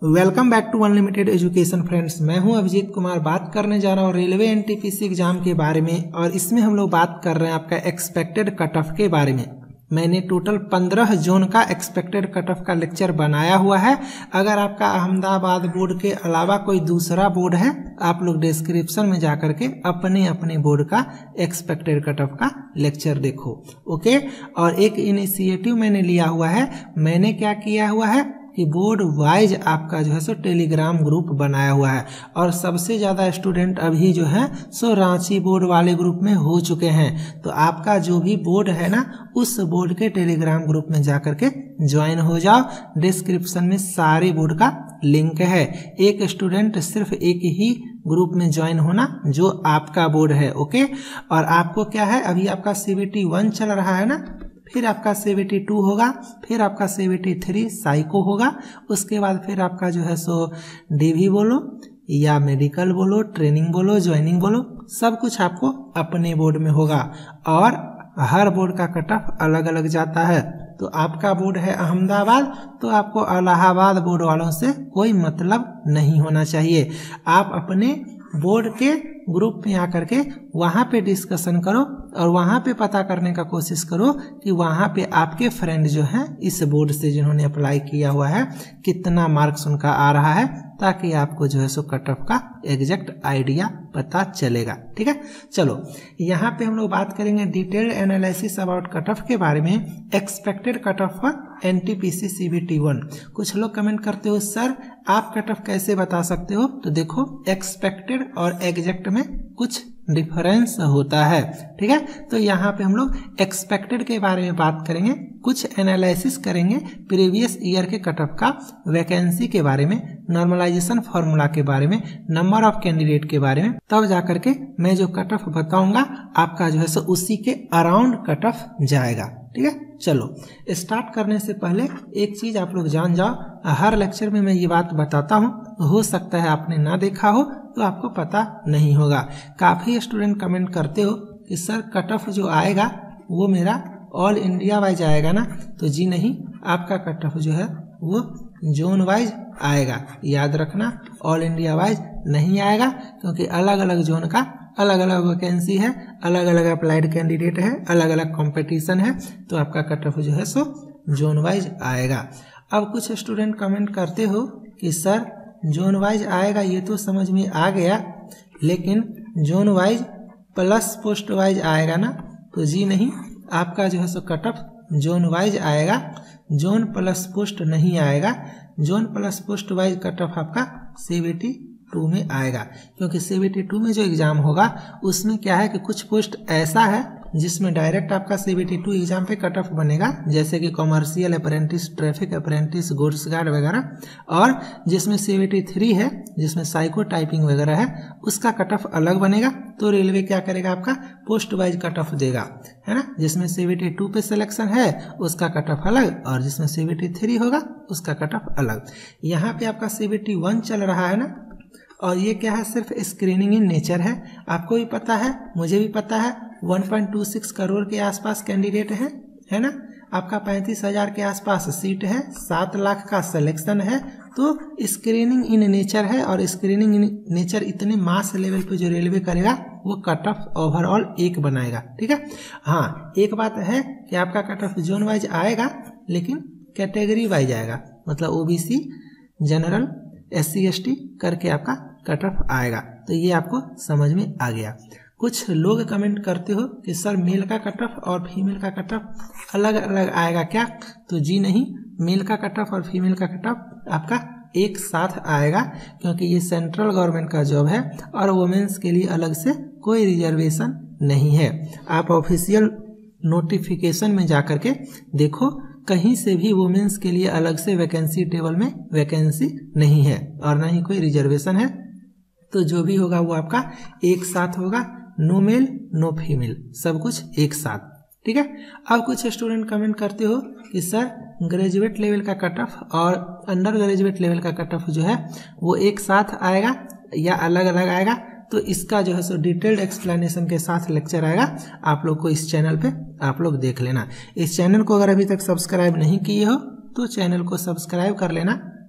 Welcome back to unlimited education friends. मैं हूं अभिजीत कुमार। बात करने जा रहा हूं रेलवे एनटीपीसी एग्जाम के बारे में और इसमें हम लोग बात कर रहे हैं आपका एक्सपेक्टेड कट ऑफ के बारे में। मैंने टोटल 15 जोन का एक्सपेक्टेड कट ऑफ का लेक्चर बनाया हुआ है। अगर आपका अहमदाबाद बोर्ड के अलावा कोई दूसरा बोर्ड है, आप लोग डिस्क्रिप्शन में जाकर के अपने अपने बोर्ड का एक्सपेक्टेड कट ऑफ का लेक्चर देखो। ओके, और एक इनिशिएटिव मैंने लिया हुआ है। मैंने क्या किया हुआ है कि बोर्ड वाइज आपका जो है सो टेलीग्राम ग्रुप बनाया हुआ है और सबसे ज़्यादा स्टूडेंट अभी जो है सो रांची बोर्ड वाले ग्रुप में हो चुके हैं। तो आपका जो भी बोर्ड है ना, उस बोर्ड के टेलीग्राम ग्रुप में जाकर के ज्वाइन हो जाओ। डिस्क्रिप्शन में सारे बोर्ड का लिंक है। एक स्टूडेंट सिर्फ एक ही ग्रुप में ज्वाइन होना जो आपका बोर्ड है। ओके, और आपको क्या है, अभी आपका CBT 1 चल रहा है ना, फिर आपका CBT 2 होगा, फिर आपका CBT 3 साइको होगा, उसके बाद फिर आपका जो है सो DV बोलो या मेडिकल बोलो, ट्रेनिंग बोलो, ज्वाइनिंग बोलो, सब कुछ आपको अपने बोर्ड में होगा। और हर बोर्ड का कट ऑफ अलग अलग जाता है। तो आपका बोर्ड है अहमदाबाद, तो आपको इलाहाबाद बोर्ड वालों से कोई मतलब नहीं होना चाहिए। आप अपने बोर्ड के ग्रुप में आकर के वहाँ पे डिस्कशन करो और वहाँ पे पता करने का कोशिश करो कि वहाँ पे आपके फ्रेंड जो हैं इस बोर्ड से जिन्होंने अप्लाई किया हुआ है कितना मार्क्स उनका आ रहा है, ताकि आपको जो है सो कट ऑफ का एग्जैक्ट आइडिया पता चलेगा। ठीक है, चलो यहाँ पे हम लोग बात करेंगे detailed analysis about cut off के बारे में। Expected cut off for NTPC CBT 1। कुछ लोग कमेंट करते हो सर आप कट ऑफ कैसे बता सकते हो? तो देखो, एक्सपेक्टेड और एग्जैक्ट में कुछ डिफरेंस होता है। ठीक है, तो यहाँ पे हम लोग एक्सपेक्टेड के बारे में बात करेंगे, कुछ एनालिसिस करेंगे प्रीवियस ईयर के कट ऑफ का, वैकेंसी के बारे में, नॉर्मलाइजेशन फार्मूला के बारे में, नंबर ऑफ कैंडिडेट के बारे में। तब जाकर के मैं जो कट ऑफ बताऊंगा आपका जो है सो उसी के अराउंड कट ऑफ जाएगा। ठीक है, चलो स्टार्ट करने से पहले एक चीज आप लोग जान जाओ, हर लेक्चर में मैं ये बात बताता हूँ, हो सकता है आपने ना देखा हो तो आपको पता नहीं होगा। काफी स्टूडेंट कमेंट करते हो कि सर कट ऑफ जो आएगा वो मेरा ऑल इंडिया वाइज आएगा ना? तो जी नहीं, आपका कट ऑफ जो है वो जोन वाइज आएगा। याद रखना, ऑल इंडिया वाइज नहीं आएगा, क्योंकि अलग अलग जोन का अलग अलग वैकेंसी है, अलग अलग अप्लाइड कैंडिडेट है, अलग अलग कंपटीशन है, तो आपका कट ऑफ जो है सो जोन वाइज आएगा। अब कुछ स्टूडेंट कमेंट करते हो कि सर जोन वाइज आएगा, ये तो समझ में आ गया, लेकिन zone wise plus post wise आएगा ना? तो जी नहीं, आपका जो है सो कट ऑफ जोन वाइज आएगा, जोन प्लस पोस्ट नहीं आएगा। Zone plus post wise cut off आपका CBT 2 में आएगा, क्योंकि CBT 2 में जो एग्जाम होगा उसमें क्या है कि कुछ पोस्ट ऐसा है जिसमें डायरेक्ट आपका CBT 2 एग्जाम पे कट ऑफ बनेगा, जैसे कि commercial apprentice, traffic apprentice, goods guard वगैरह, और जिसमें CBT 3 है, जिसमें साइको टाइपिंग वगैरह है, उसका कट ऑफ अलग बनेगा। तो रेलवे क्या करेगा, आपका पोस्ट वाइज कट ऑफ देगा, है ना? जिसमें CBT 2 पे सिलेक्शन है उसका कट ऑफ अलग, और जिसमें CBT 3 होगा उसका कट ऑफ अलग। यहाँ पे आपका CBT 1 चल रहा है ना, और ये क्या है, सिर्फ स्क्रीनिंग इन नेचर है। आपको भी पता है, मुझे भी पता है, 1.26 करोड़ के आसपास कैंडिडेट है ना? आपका 35,000 के आसपास सीट है, 7 लाख का सिलेक्शन है। तो स्क्रीनिंग इन नेचर है, और स्क्रीनिंग इन नेचर इतने मास लेवल पे जो रेलवे करेगा वो कट ऑफ ओवरऑल 1 बनाएगा। ठीक है, हाँ एक बात है कि आपका कट ऑफ जोन वाइज आएगा, लेकिन कैटेगरी वाइज आएगा, मतलब OBC, जनरल, SC ST करके आपका कट ऑफ आएगा। तो ये आपको समझ में आ गया। कुछ लोग कमेंट करते हो कि सर मेल का कट ऑफ और फीमेल का कट ऑफ अलग अलग आएगा क्या? तो जी नहीं, मेल का कट ऑफ और फीमेल का कट ऑफ आपका एक साथ आएगा, क्योंकि ये सेंट्रल गवर्नमेंट का जॉब है और वुमेन्स के लिए अलग से कोई रिजर्वेशन नहीं है। आप ऑफिशियल नोटिफिकेशन में जाकर के देखो, कहीं से भी वुमेन्स के लिए अलग से वैकेंसी टेबल में वैकेंसी नहीं है और ना ही कोई रिजर्वेशन है। तो जो भी होगा वो आपका एक साथ होगा, नो मेल नो फीमेल, सब कुछ एक साथ। ठीक है, अब कुछ स्टूडेंट कमेंट करते हो कि सर ग्रेजुएट लेवल का कट ऑफ और अंडर ग्रेजुएट लेवल का कट ऑफ जो है वो एक साथ आएगा या अलग अलग आएगा? तो इसका जो है सो डिटेल्ड एक्सप्लेनेशन के साथ लेक्चर आएगा, आप लोग को इस चैनल पे आप लोग देख लेना। इस चैनल को अगर अभी तक सब्सक्राइब नहीं किए हो तो चैनल को सब्सक्राइब कर लेना,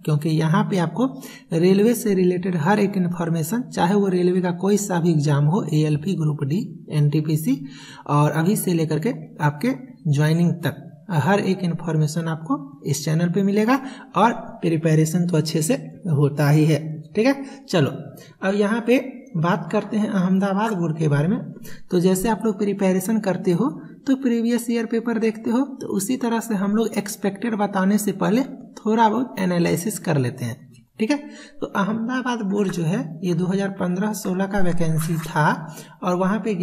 क्योंकि यहाँ पे आपको रेलवे से रिलेटेड हर एक इन्फॉर्मेशन, चाहे वो रेलवे का कोई सा भी एग्जाम हो, ALP, ग्रुप डी, NTPC और अभी से लेकर के आपके ज्वाइनिंग तक हर एक इन्फॉर्मेशन आपको इस चैनल पे मिलेगा और प्रिपरेशन तो अच्छे से होता ही है। ठीक है, चलो अब यहाँ पे बात करते हैं अहमदाबाद बोर्ड के बारे में। तो जैसे आप लोग प्रिपरेशन करते हो तो प्रीवियस ईयर पेपर देखते हो, तो उसी तरह से हम लोग एक्सपेक्टेड बताने से पहले थोड़ा बहुत एनालिसिस कर लेते हैं। ठीक है, तो अहमदाबाद बोर्ड जो है ये 2015-16 का वैकेंसी था और वहाँ पे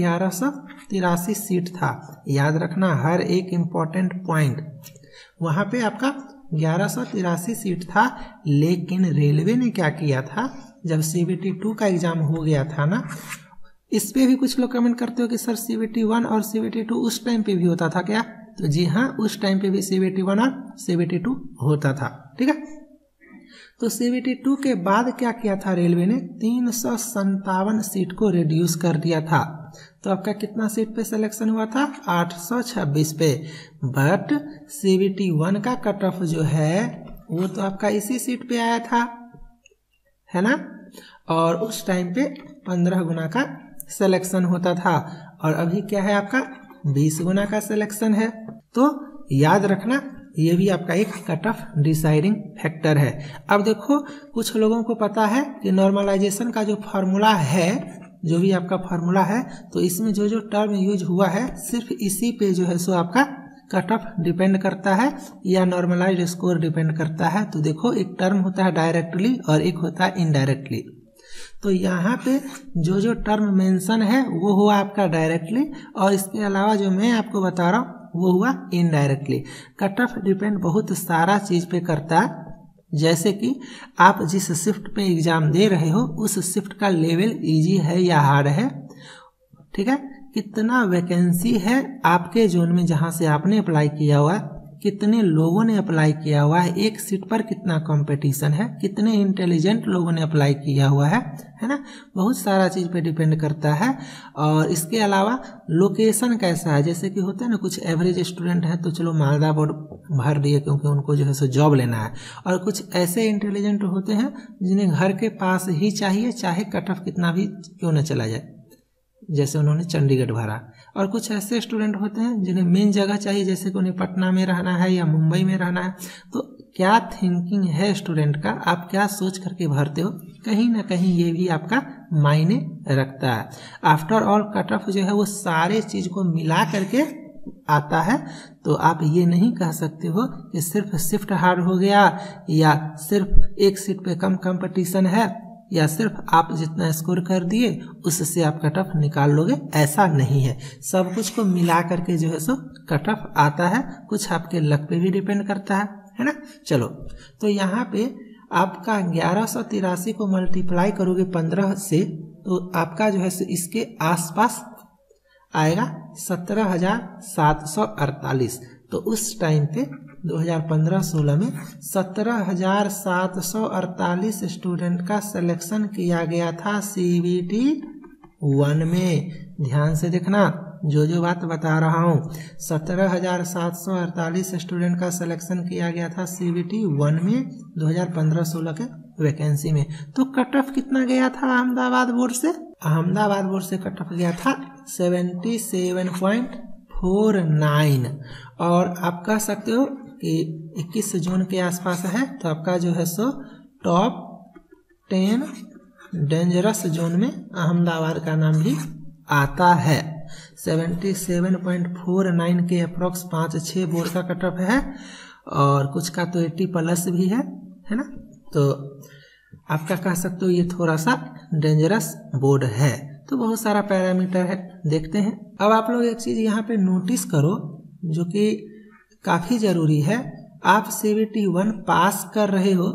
1183 सीट था। याद रखना हर एक इम्पोर्टेंट पॉइंट, वहाँ पे आपका 1183 सीट था। लेकिन रेलवे ने क्या किया था, जब CBT 2 का एग्जाम हो गया था ना, इस पे भी कुछ लोग कमेंट करते हो कि सर CBT 1 और CBT 2 उस टाइम पे भी होता था क्या? तो जी हाँ, उस टाइम पे भी CBT 1 और CBT 2 होता था। ठीक है, तो CBT 2 के बाद क्या किया था रेलवे ने, 357 सीट को रिड्यूस कर दिया था। तो आपका कितना सीट पे सिलेक्शन हुआ था, 826 पे। बट CBT 1 का कट ऑफ जो है वो तो आपका इसी सीट पे आया था, है ना, और उस टाइम पे 15 गुना का सिलेक्शन होता था और अभी क्या है आपका 20 गुना का सिलेक्शन है। तो याद रखना ये भी आपका एक कट ऑफ डिसाइडिंग फैक्टर है। अब देखो कुछ लोगों को पता है कि नॉर्मलाइजेशन का जो फार्मूला है, जो भी आपका फार्मूला है, तो इसमें जो जो टर्म यूज हुआ है सिर्फ इसी पे जो है सो आपका कट ऑफ डिपेंड करता है या नॉर्मलाइज्ड स्कोर डिपेंड करता है। तो देखो एक टर्म होता है डायरेक्टली और एक होता है इनडायरेक्टली। तो यहाँ पे जो जो टर्म मेंशन है वो हुआ आपका डायरेक्टली और इसके अलावा जो मैं आपको बता रहा हूँ वो हुआ इनडायरेक्टली। कट ऑफ डिपेंड बहुत सारा चीज पे करता है, जैसे कि आप जिस शिफ्ट पे एग्जाम दे रहे हो उस शिफ्ट का लेवल इजी है या हार्ड है। ठीक है, कितना वैकेंसी है आपके जोन में जहां से आपने अप्लाई किया हुआ है, कितने लोगों ने अप्लाई किया हुआ है, एक सीट पर कितना कंपटीशन है, कितने इंटेलिजेंट लोगों ने अप्लाई किया हुआ है ना, बहुत सारा चीज पे डिपेंड करता है। और इसके अलावा लोकेशन कैसा है, जैसे कि होता है ना कुछ एवरेज स्टूडेंट है तो चलो मालदा बोर्ड भर दिए क्योंकि उनको जो है सो जॉब लेना है, और कुछ ऐसे इंटेलिजेंट होते हैं जिन्हें घर के पास ही चाहिए, चाहे कट ऑफ कितना भी क्यों न चला जाए, जैसे उन्होंने चंडीगढ़ भरा। और कुछ ऐसे स्टूडेंट होते हैं जिन्हें मेन जगह चाहिए, जैसे कि उन्हें पटना में रहना है या मुंबई में रहना है। तो क्या थिंकिंग है स्टूडेंट का, आप क्या सोच करके भरते हो, कहीं ना कहीं ये भी आपका मायने रखता है। आफ्टर ऑल कट ऑफ जो है वो सारे चीज को मिला करके आता है। तो आप ये नहीं कह सकते हो कि सिर्फ शिफ्ट हार्ड हो गया या सिर्फ एक सीट पे कम कंपटीशन है या सिर्फ आप जितना स्कोर कर दिए उससे आप कट ऑफ निकाल लोगे, ऐसा नहीं है। सब कुछ को मिला करके जो है सो कट ऑफ आता है, कुछ आपके लक पे भी डिपेंड करता है ना। चलो तो यहाँ पे आपका 1183 को मल्टीप्लाई करोगे 15 से तो आपका जो है इसके आसपास आएगा 17,748। तो उस टाइम पे 2015-16 में 17,748 स्टूडेंट का सिलेक्शन किया गया था CBT 1 में। ध्यान से देखना जो जो बात बता रहा हूँ, 17,748 स्टूडेंट का सिलेक्शन किया गया था CBT 1 में 2015-16 के वैकेंसी में। तो कट ऑफ कितना गया था अहमदाबाद बोर्ड से? अहमदाबाद बोर्ड से कट ऑफ गया था 77.49 और आप कह सकते हो कि 21 जून के आसपास है। तो आपका जो है सो टॉप 10 डेंजरस जोन में अहमदाबाद का नाम भी आता है। 77.49 के अप्रोक्स 5-6 बोर्ड का कट ऑफ है और कुछ का तो 80+ भी है ना। तो आपका कह सकते हो ये थोड़ा सा डेंजरस बोर्ड है। तो बहुत सारा पैरामीटर है, देखते हैं। अब आप लोग एक चीज यहाँ पे नोटिस करो जो कि काफी जरूरी है। आप CBT 1 पास कर रहे हो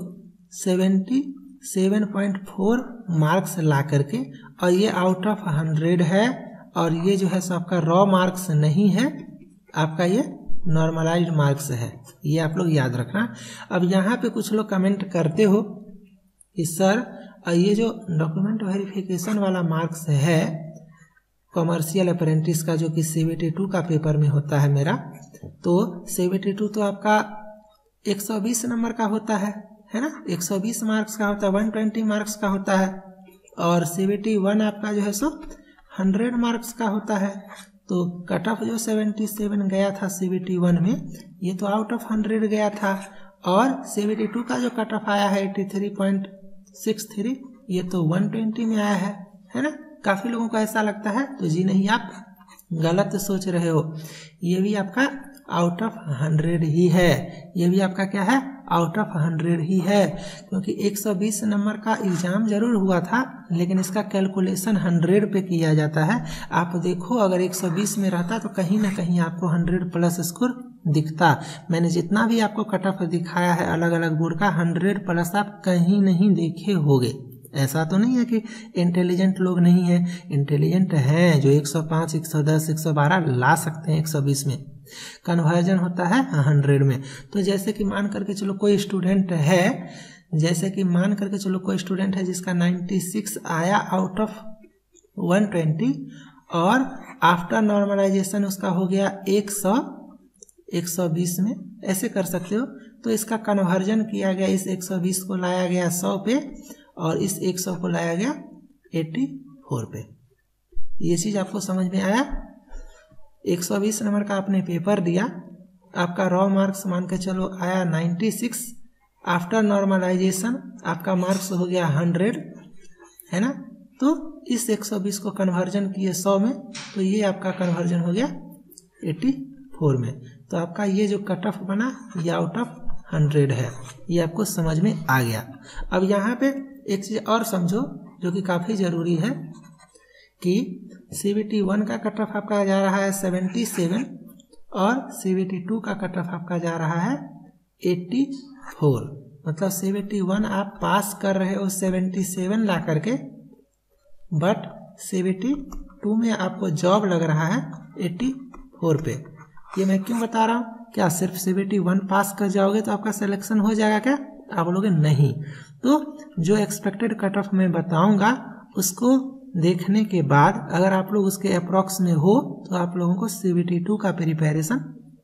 77.4 मार्क्स ला करके, और ये आउट ऑफ 100 है और ये जो है सो आपका रॉ मार्क्स नहीं है, आपका ये नॉर्मलाइज्ड मार्क्स है, ये आप लोग याद रखना। अब यहाँ पे कुछ लोग कमेंट करते हो कि सर ये जो डॉक्यूमेंट वेरिफिकेशन वाला मार्क्स है कॉमर्शियल अप्रेंटिस का, जो कि CBT 2 का पेपर में होता है मेरा, तो CBT 2 तो आपका 120 नंबर का होता है है ना, 120 मार्क्स का होता है, 120 मार्क्स का होता है, और CBT 1 आपका जो है सो 100 मार्क्स का होता है। तो कट ऑफ जो 77 गया था CBT 1 में, ये तो आउट ऑफ 100 गया था, और CBT 2 का जो कट ऑफ आया है 83.63, ये तो 120 में आया है ना। काफी लोगों को ऐसा लगता है, तो जी नहीं, आप गलत सोच रहे हो, ये भी आपका आउट ऑफ 100 ही है, ये भी आपका क्या है, आउट ऑफ 100 ही है, क्योंकि 120 नंबर का एग्जाम जरूर हुआ था, लेकिन इसका कैलकुलेशन 100 पे किया जाता है। आप देखो, अगर 120 में रहता तो कहीं ना कहीं आपको 100 प्लस स्कोर दिखता। मैंने जितना भी आपको कट ऑफ दिखाया है अलग अलग बोर्ड का, 100 प्लस आप कहीं नहीं देखे होगे। ऐसा तो नहीं है कि इंटेलिजेंट लोग नहीं है, इंटेलिजेंट हैं जो 105, 110, 112 ला सकते हैं 120 में। कन्वर्जन होता है 100 में। तो जैसे कि मान करके चलो कोई स्टूडेंट है, जिसका 96 आया आउट ऑफ 120, और आफ्टर नॉर्मलाइजेशन उसका हो गया 120 में, ऐसे कर सकते हो। तो इसका कन्वर्जन किया गया, इस 120 को लाया गया 100 पे, और इस 100 को लाया गया 84 पे। ये चीज आपको समझ में आया। 120 नंबर का आपने पेपर दिया, आपका रॉ मार्क्स मान के चलो आया 96, आफ्टर नॉर्मलाइजेशन आपका मार्क्स हो गया 100, है ना। तो इस 120 को कन्वर्जन किए 100 में, तो ये आपका कन्वर्जन हो गया 84 में। तो आपका ये जो कट ऑफ बना, ये आउट ऑफ 100 है, ये आपको समझ में आ गया। अब यहाँ पे एक चीज और समझो जो कि काफी जरूरी है, कि CBT 1 का कट ऑफ आपका जा रहा है 77, और CBT 2 का कट ऑफ आपका जा रहा है 84। मतलब CBT 1 आप पास कर रहे हो 77 ला करके, बट CBT 2 में आपको जॉब लग रहा है 84 पे। ये मैं क्यों बता रहा हूँ? क्या सिर्फ CBT 1 पास कर जाओगे तो आपका सिलेक्शन हो जाएगा क्या? आप बोलोगे नहीं। तो जो एक्सपेक्टेड कट ऑफ मैं बताऊंगा उसको देखने के बाद अगर आप लोग उसके अप्रॉक्स में हो, तो आप लोगों को CBT 2 का प्रिपरेशन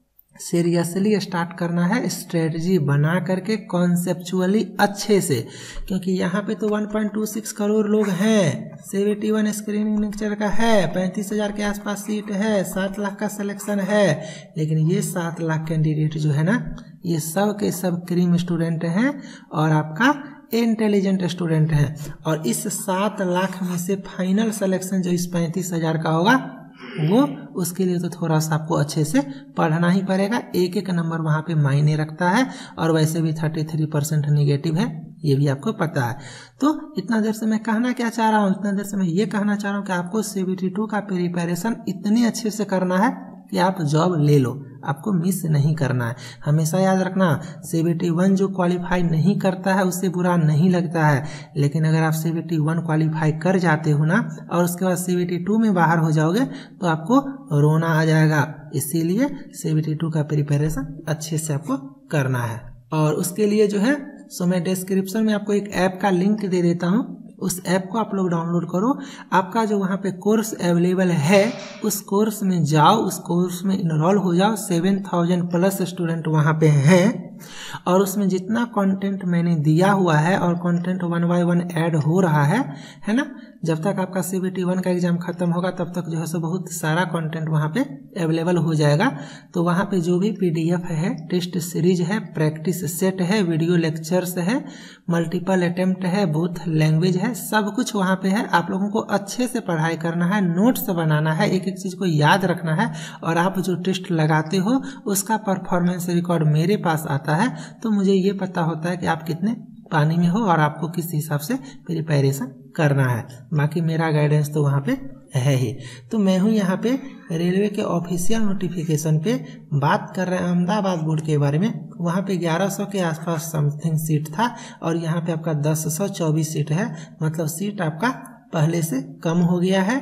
सीरियसली स्टार्ट करना है, स्ट्रेटजी बना करके कॉन्सेप्चुअली अच्छे से, क्योंकि यहाँ पे तो 1.26 करोड़ लोग हैं, CBT 1 स्क्रीनिंग लेक्चर का है, 35,000 के आसपास सीट है, 7 लाख का सिलेक्शन है, लेकिन ये 7 लाख कैंडिडेट जो है ना, ये सब के सब क्रीम स्टूडेंट हैं और आपका इंटेलिजेंट स्टूडेंट हैं, और इस 7 लाख में से फाइनल सिलेक्शन जो इस 35,000 का होगा, वो उसके लिए तो थोड़ा सा आपको अच्छे से पढ़ना ही पड़ेगा। एक एक नंबर वहाँ पे मायने रखता है, और वैसे भी 33% निगेटिव है, ये भी आपको पता है। तो इतना देर से मैं कहना क्या चाह रहा हूँ, इतना देर से मैं ये कहना चाह रहा हूँ कि आपको CBT 2 का प्रिपरेशन इतने अच्छे से करना है कि आप जॉब ले लो, आपको मिस नहीं करना है। हमेशा याद रखना, CBT 1 जो क्वालिफाई नहीं करता है उससे बुरा नहीं लगता है, लेकिन अगर आप CBT 1 क्वालिफाई कर जाते हो ना, और उसके बाद CBT 2 में बाहर हो जाओगे, तो आपको रोना आ जाएगा। इसीलिए CBT 2 का प्रिपरेशन अच्छे से आपको करना है। और उसके लिए जो है सो मैं डिस्क्रिप्शन में आपको एक ऐप का लिंक दे देता हूँ, उस ऐप को आप लोग डाउनलोड करो। आपका जो वहाँ पे कोर्स अवेलेबल है, उस कोर्स में जाओ, उस कोर्स में इनरोल हो जाओ। 7,000 प्लस स्टूडेंट वहाँ पे हैं, और उसमें जितना कंटेंट मैंने दिया हुआ है, और कंटेंट 1 by 1 ऐड हो रहा है ना। जब तक आपका CBT 1 का एग्जाम खत्म होगा तब तक जो है सो बहुत सारा कंटेंट वहाँ पे अवेलेबल हो जाएगा। तो वहाँ पे जो भी PDF है, टेस्ट सीरीज है, प्रैक्टिस सेट है, वीडियो लेक्चर्स है, मल्टीपल अटेम्प्ट है, बोथ लैंग्वेज है, सब कुछ वहाँ पे है। आप लोगों को अच्छे से पढ़ाई करना है, नोट्स बनाना है, एक एक चीज को याद रखना है, और आप जो टेस्ट लगाते हो उसका परफॉर्मेंस रिकॉर्ड मेरे पास आता है, तो मुझे ये पता होता है कि आप कितने पानी में हो और आपको किस हिसाब से प्रिपरेशन करना है। बाकी मेरा गाइडेंस तो वहाँ पे है ही। तो मैं हूँ यहाँ पे रेलवे के ऑफिशियल नोटिफिकेशन पे बात कर रहे हैं अहमदाबाद बोर्ड के बारे में। वहाँ पे 1100 के आसपास समथिंग सीट था, और यहाँ पे आपका 1024 सीट है। मतलब सीट आपका पहले से कम हो गया है,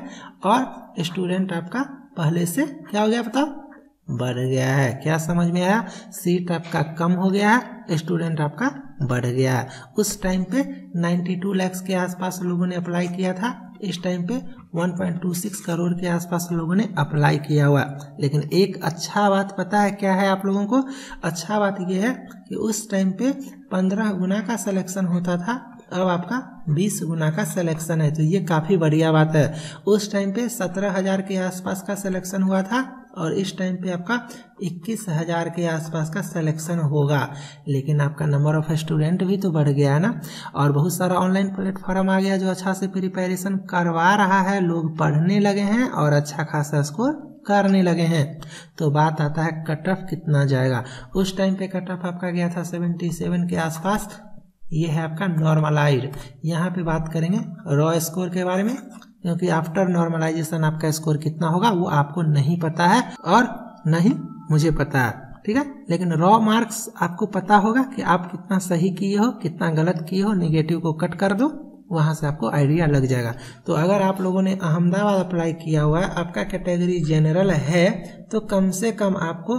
और स्टूडेंट आपका पहले से क्या हो गया बताओ, बढ़ गया है। क्या समझ में आया? सीट आपका कम हो गया है, स्टूडेंट आपका बढ़ गया है। उस टाइम पे 92 लाख के आसपास लोगों ने अप्लाई किया था, इस टाइम पे 1.26 करोड़ के आसपास लोगों ने अप्लाई किया हुआ। लेकिन एक अच्छा बात पता है क्या है आप लोगों को? अच्छा बात यह है कि उस टाइम पे 15 गुना का सिलेक्शन होता था, अब आपका 20 गुना का सिलेक्शन है। तो ये काफ़ी बढ़िया बात है। उस टाइम पे 17,000 के आसपास का सिलेक्शन हुआ था और इस टाइम पे आपका 21,000 के आसपास का सिलेक्शन होगा। लेकिन आपका नंबर ऑफ स्टूडेंट भी तो बढ़ गया है ना, और बहुत सारा ऑनलाइन प्लेटफॉर्म आ गया जो अच्छा से प्रिपरेशन करवा रहा है, लोग पढ़ने लगे हैं और अच्छा खासा स्कोर करने लगे हैं। तो बात आता है कट ऑफ कितना जाएगा। उस टाइम पे कट ऑफ आपका गया था 77 के आसपास। ये है आपका नॉर्मलाइज्ड। यहाँ पे बात करेंगे रॉ स्कोर के बारे में, क्योंकि आफ्टर नॉर्मलाइजेशन आपका स्कोर कितना होगा वो आपको नहीं पता है और नहीं मुझे पता है, ठीक है। लेकिन रॉ मार्क्स आपको पता होगा कि आप कितना सही किए हो, कितना गलत किए हो। नेगेटिव को कट कर दो, वहां से आपको आइडिया लग जाएगा। तो अगर आप लोगों ने अहमदाबाद अप्लाई किया हुआ है, आपका कैटेगरी जनरल है, तो कम से कम आपको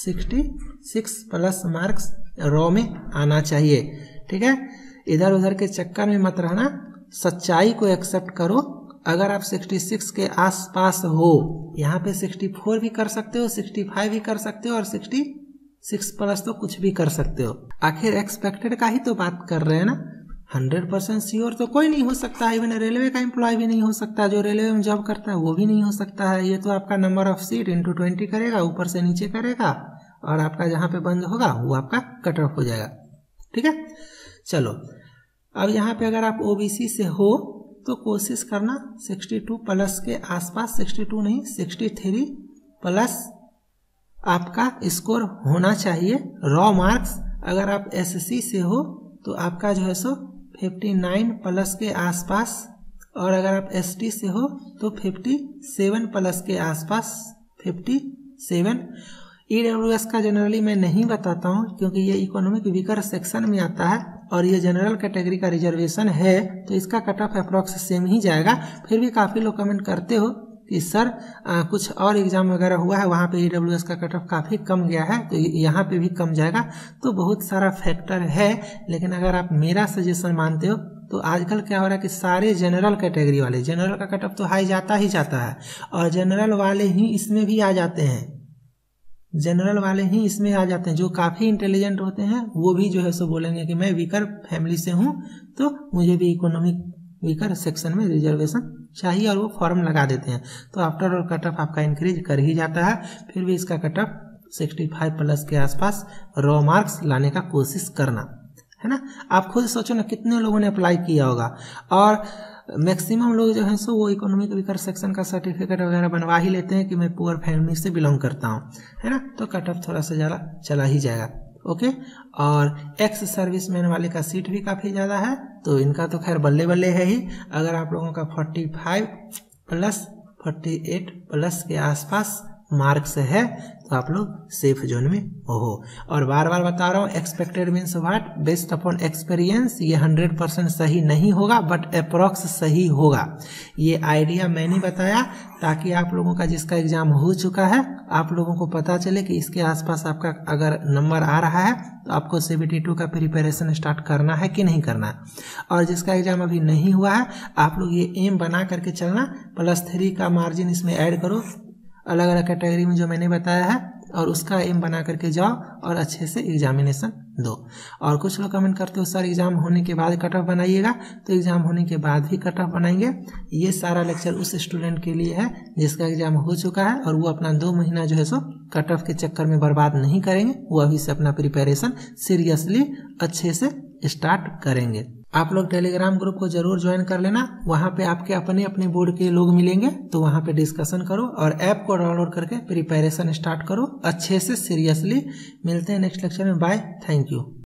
66 प्लस मार्क्स रॉ में आना चाहिए, ठीक है। इधर उधर के चक्कर में मत रहना, सच्चाई को एक्सेप्ट करो। अगर आप 66 के आसपास हो, यहाँ पे 64 भी कर सकते हो, 65 भी कर सकते हो और 66 प्लस तो कुछ भी कर सकते हो। आखिर एक्सपेक्टेड का ही तो बात कर रहे हैं ना। 100% श्योर तो कोई नहीं हो सकता है। इवन रेलवे का एम्प्लॉय भी नहीं हो सकता, जो रेलवे में जॉब करता है वो भी नहीं हो सकता है। ये तो आपका नंबर ऑफ सीट इंटू 20 करेगा, ऊपर से नीचे करेगा, और आपका जहाँ पे बंद होगा वो आपका कट ऑफ हो जाएगा, ठीक है। चलो, अब यहाँ पे अगर आप ओबीसी से हो तो कोशिश करना 62 प्लस के आसपास, 62 नहीं 63 प्लस आपका स्कोर होना चाहिए रॉ मार्क्स। अगर आप एससी से हो तो आपका जो है सो 59 प्लस के आसपास, और अगर आप एसटी से हो तो 57 प्लस के आसपास, 57। ईडब्ल्यूएस का जनरली मैं नहीं बताता हूँ क्योंकि ये इकोनॉमिक वीकर सेक्शन में आता है और ये जनरल कैटेगरी का रिजर्वेशन है, तो इसका कट ऑफ अप्रॉक्स सेम ही जाएगा। फिर भी काफ़ी लोग कमेंट करते हो कि सर कुछ और एग्जाम वगैरह हुआ है वहाँ पे ईडब्ल्यूएस का कट ऑफ काफ़ी कम गया है, तो यहाँ पे भी कम जाएगा। तो बहुत सारा फैक्टर है, लेकिन अगर आप मेरा सजेशन मानते हो तो आजकल क्या हो रहा है कि सारे जनरल कैटेगरी वाले, जनरल का कट ऑफ तो हाई जाता ही जाता है, और जनरल वाले ही इसमें भी आ जाते हैं। जनरल वाले ही इसमें आ जाते हैं। जो काफ़ी इंटेलिजेंट होते हैं वो भी जो है सो बोलेंगे कि मैं वीकर फैमिली से हूँ तो मुझे भी इकोनॉमिक वीकर सेक्शन में रिजर्वेशन चाहिए, और वो फॉर्म लगा देते हैं। तो आफ्टर ऑल कट ऑफ आपका इंक्रीज कर ही जाता है। फिर भी इसका कट ऑफ 65 प्लस के आसपास रॉ मार्क्स लाने का कोशिश करना, है ना। आप खुद सोचो ना कितने लोगों ने अप्लाई किया होगा, और मैक्सिमम लोग जो है सो वो इकोनॉमिक वीकर सेक्शन का सर्टिफिकेट वगैरह बनवा ही लेते हैं कि मैं पुअर फैमिली से बिलोंग करता हूँ, है ना। तो कट ऑफ थोड़ा सा ज़्यादा चला ही जाएगा, ओके। और एक्स सर्विसमैन वाले का सीट भी काफ़ी ज़्यादा है, तो इनका तो खैर बल्ले बल्ले है ही। अगर आप लोगों का 45 प्लस 48 प्लस के आसपास मार्क्स है तो आप लोग सेफ जोन में हो। और बार बार बता रहा हूँ, expected means what, based upon experience. ये 100% सही नहीं होगा, बट अप्रॉक्स सही होगा। ये आइडिया मैंने बताया ताकि आप लोगों का जिसका एग्जाम हो चुका है, आप लोगों को पता चले कि इसके आसपास आपका अगर नंबर आ रहा है तो आपको 72 का प्रिपरेशन स्टार्ट करना है कि नहीं करना। और जिसका एग्जाम अभी नहीं हुआ है, आप लोग ये एम बना करके चलना, +3 का मार्जिन इसमें ऐड करो अलग अलग कैटेगरी में जो मैंने बताया है, और उसका एम बना करके जाओ और अच्छे से एग्जामिनेशन दो। और कुछ लोग कमेंट करते हो सर एग्जाम होने के बाद कट ऑफ बनाइएगा, तो एग्जाम होने के बाद भी कट ऑफ बनाएंगे। ये सारा लेक्चर उस स्टूडेंट के लिए है जिसका एग्जाम हो चुका है और वो अपना 2 महीना जो है सो कट ऑफ के चक्कर में बर्बाद नहीं करेंगे। वो अभी से अपना प्रिपरेशन सीरियसली अच्छे से स्टार्ट करेंगे। आप लोग टेलीग्राम ग्रुप को जरूर ज्वाइन कर लेना, वहाँ पे आपके अपने अपने बोर्ड के लोग मिलेंगे, तो वहाँ पे डिस्कशन करो और ऐप को डाउनलोड करके प्रिपरेशन स्टार्ट करो अच्छे से सीरियसली। मिलते हैं नेक्स्ट लेक्चर में, बाय, थैंक यू।